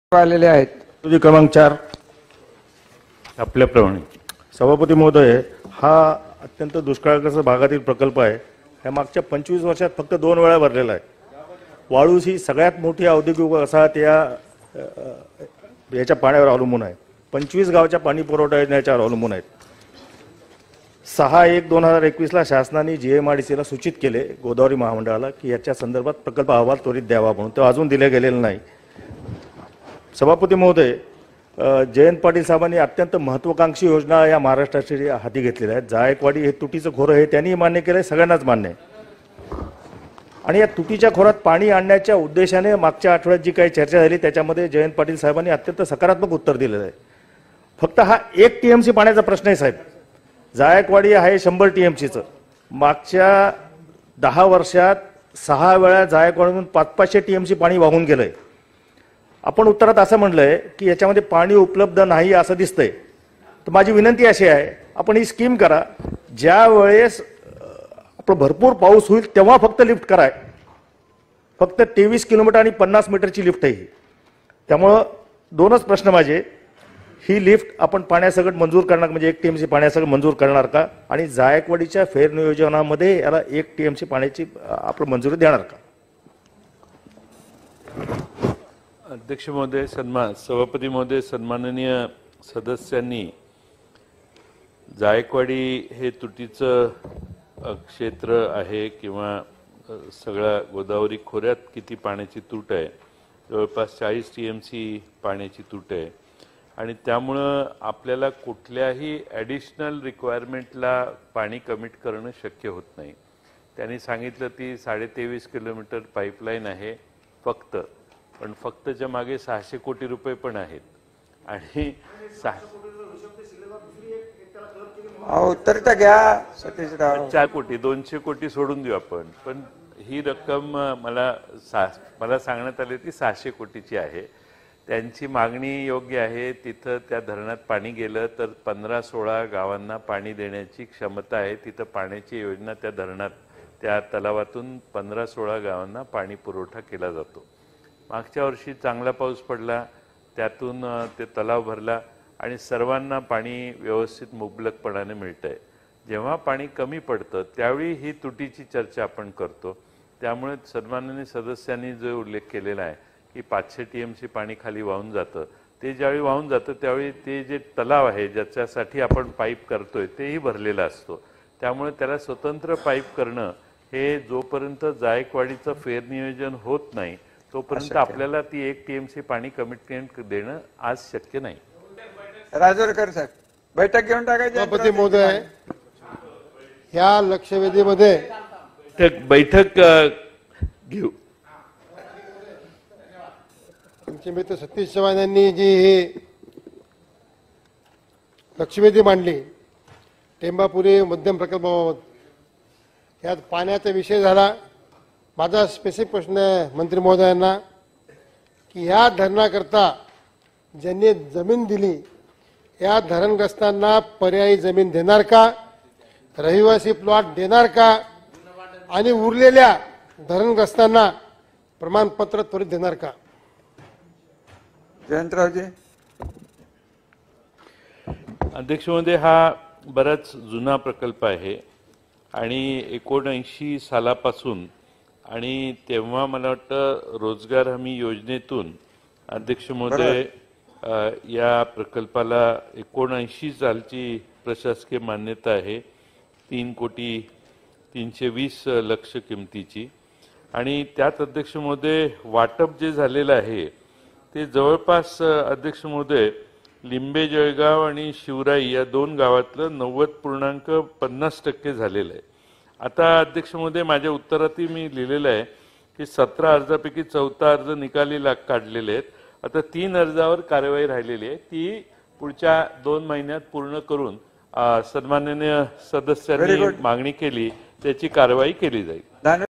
आलेले आहेत। तुझी क्रमांक 4 आपल्याप्रमाणे सभापती महोदय, हा अत्यंत दुष्काळग्रस्त भागातील प्रकल्प आहे। या मागच्या 25 वर्षात फक्त 2 वेळा भरलेला आहे। वाळूस ही सगळ्यात मोठी औद्योगिक वसाहत याच्या पाण्यावर अवलंबून आहे। 25 गावाच्या पाणी पुरवठा योजनेच्यावर अवलंबून आहेत। 6/1/2021 ला शासनाने GMRDCला सूचित केले गोदावरी महामंडळाला की याच्या संदर्भात प्रकल्प अहवाल त्वरित द्यावा म्हणून, तो अजून दिले गेलेला नाही। सभापती महोदय, जयंत पाटील साहेबांनी अत्यंत महत्त्वाकांक्षी योजना या महाराष्ट्राची हाती घेतलेल्या आहेत। जायकवाडी हे तुटीचं खोरं हे त्यांनी मान्य केलंय, सगळ्यांनाच मान्य आहे। आणि या तुटीच्या खोरात पाणी आणण्याच्या उद्देशाने मागच्या आठवड्यात जी काही चर्चा झाली त्याच्यामध्ये जयंत पाटील साहेबांनी अत्यंत सकारात्मक उत्तर दिलेलं आहे। फक्त हा 1 TMC पाण्याचा प्रश्न आहे साहेब। जायकवाडी आहे 100 TMCचं। मागच्या 10 वर्षात 6 वेळा जायकवाडीतून 500 TMC पाणी वाहून गेलंय। आपण उत्तरात असं म्हणलंय की याच्यामध्ये पाणी उपलब्ध नाही असं दिसतंय। तर माझी विनंती अशी आहे, आपण ही स्कीम करा, ज्या वेळेस आपलं भरपूर पाऊस होईल तेव्हा फक्त लिफ्ट कराय। फक्त 23 किलोमीटर आणि 50 मीटरची लिफ्ट आहे। त्यामुळं 2च प्रश्न माझे, ही लिफ्ट आपण पाण्यासकट मंजूर करणार, म्हणजे 1 TMC पाण्यासकट मंजूर करणार का? आणि जायकवाडीच्या फेरनियोजनामध्ये याला 1 TMC पाण्याची आपण मंजुरी देणार का? अध्यक्ष महोदय, सभापती महोदय, सन्माननीय सदस्यांनी जायकवाडी हे तुटीचं क्षेत्र आहे किंवा सगळ्या गोदावरी खोऱ्यात किती पाण्याची तूट आहे, जवळपास 40 TMC पाण्याची तूट आहे। आणि त्यामुळं आपल्याला कुठल्याही ॲडिशनल रिक्वायरमेंटला पाणी कमिट करणं शक्य होत नाही। त्यांनी सांगितलं ती 23.5 किलोमीटर पाईपलाईन आहे फक्त, पण फक्तच्या मागे 600 कोटी रुपये पण आहेत। आणि उत्तर तर घ्या सतीशराव। 4 कोटी 200 कोटी सोडून देऊ आपण, पण ही रक्कम मला सांगण्यात आली ती 600 कोटीची आहे। त्यांची मागणी योग्य आहे। तिथं त्या धरणात पाणी गेलं तर 15-16 गावांना पाणी देण्याची क्षमता आहे। तिथं पाण्याची योजना त्या धरणात, त्या तलावातून 15-16 गावांना पाणी पुरवठा केला जातो। मागच्या वर्षी चांगला पाऊस पडला, त्यातून ते तलाव भरला आणि सर्वांना पाणी व्यवस्थित मुबलकपणाने मिळतंय। जेव्हा पाणी कमी पडतं त्यावेळी ही तुटीची चर्चा आपण करतो। त्यामुळे सन्माननीय सदस्यांनी जो उल्लेख केलेला आहे की 500 TMC पाणी खाली वाहून जातं, ते ज्यावेळी वाहून जातं त्यावेळी ते जे तलाव आहे ज्याच्यासाठी आपण पाईप करतोय तेही भरलेला असतो। त्यामुळे त्याला स्वतंत्र पाईप करणं हे जोपर्यंत जायकवाडीचं फेरनियोजन होत नाही तोपर्यंत आपल्याला ती 1 TMC पाणी कमिटमेंट देणं आज शक्य नाही। राजूरकर साहेब, बैठक घेऊन टाकायची। सभापती महोदय, ह्या लक्षवेधीमध्ये बैठक घेऊ। आमचे मित्र सतीश चव्हाण यांनी जी ही लक्षवेधी मांडली टेंबापुरी मध्यम प्रकल्पाबाबत, यात पाण्याचा विषय झाला। माझा स्पेसिफिक प्रश्न आहे मंत्री महोदयांना की ह्या धरणाकरता ज्यांनी जमीन दिली या धरणग्रस्तांना पर्यायी जमीन देणार का, रहिवासी प्लॉट देणार का, आणि उरलेल्या धरणग्रस्तांना प्रमाणपत्र त्वरित देणार का? जयंतरावजी। अध्यक्ष महोदय, हा बराच जुना प्रकल्प आहे आणि 79 सालापासून, आणि तेव्हा मला वाटतं रोजगार हमी योजनेतून अध्यक्ष महोदय या प्रकल्पाला 79 सालची प्रशासकीय मान्यता आहे, 3,320,00,000 किमतीची। आणि त्यात अध्यक्ष महोदय वाटप जे झालेलं आहे ते जवळपास अध्यक्ष महोदय लिंबे जळगाव आणि शिवराई या 2 गावातलं 90.50% झालेलं आहे। आता अध्यक्ष महोदय, माझ्या उत्तरातही मी लिहिलेलं आहे की 17 अर्जापैकी 4था अर्ज निकाली काढलेले आहेत। आता 3 अर्जावर कार्यवाही राहिलेली आहे, ती पुढच्या 2 महिन्यात पूर्ण करून सन्माननीय सदस्यांनी मागणी केली त्याची कार्यवाही केली जाईल।